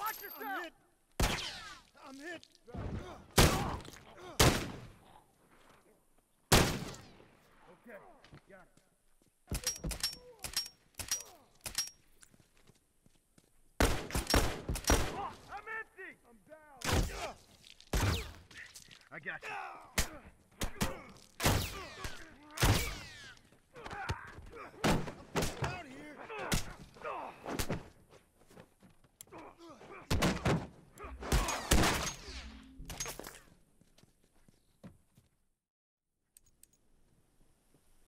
Watch yourself! I'm hit! Okay, got it. I'm empty! I'm down! I got you.